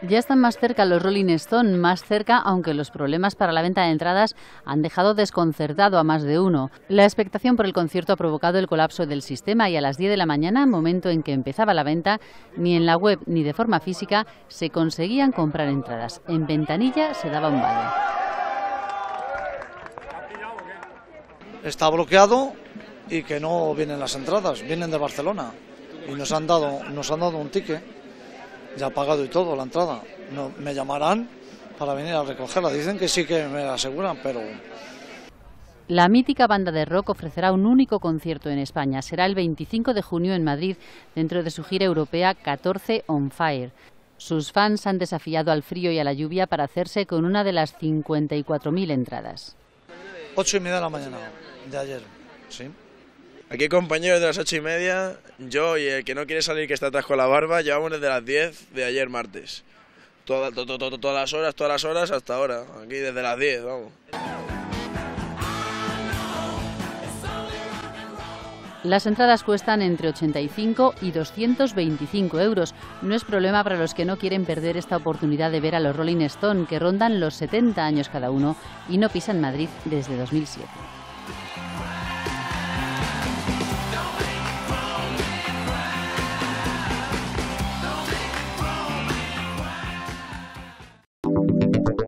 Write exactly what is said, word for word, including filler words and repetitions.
Ya están más cerca los Rolling Stone, más cerca, aunque los problemas para la venta de entradas han dejado desconcertado a más de uno. La expectación por el concierto ha provocado el colapso del sistema y a las diez de la mañana, momento en que empezaba la venta, ni en la web ni de forma física se conseguían comprar entradas. En ventanilla se daba un vale. Está bloqueado y que no vienen las entradas, vienen de Barcelona y nos han dado, nos han dado un ticket. Ya ha pagado y todo la entrada. No, me llamarán para venir a recogerla. Dicen que sí que me la aseguran, pero... La mítica banda de rock ofrecerá un único concierto en España. Será el veinticinco de junio en Madrid, dentro de su gira europea catorce on Fire. Sus fans han desafiado al frío y a la lluvia para hacerse con una de las cincuenta y cuatro mil entradas. Ocho y media de la mañana de ayer, sí. Aquí compañeros de las ocho y media, yo y el que no quiere salir que está atrás con la barba, llevamos desde las diez de ayer martes. Toda, to, to, to, todas las horas, todas las horas hasta ahora, aquí desde las diez, vamos. Las entradas cuestan entre ochenta y cinco y doscientos veinticinco euros. No es problema para los que no quieren perder esta oportunidad de ver a los Rolling Stone, que rondan los setenta años cada uno y no pisan Madrid desde dos mil siete.